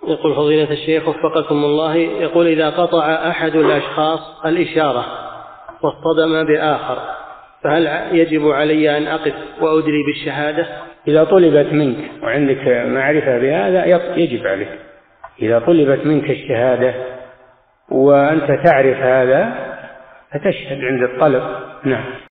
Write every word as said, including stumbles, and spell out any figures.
يقول فضيلة الشيخ وفقكم الله، يقول إذا قطع أحد الأشخاص الإشارة واصطدم بآخر فهل يجب علي أن أقف وأدري بالشهادة؟ إذا طلبت منك وعندك معرفة بهذا يجب عليك. إذا طلبت منك الشهادة وأنت تعرف هذا فتشهد عند الطلب. نعم.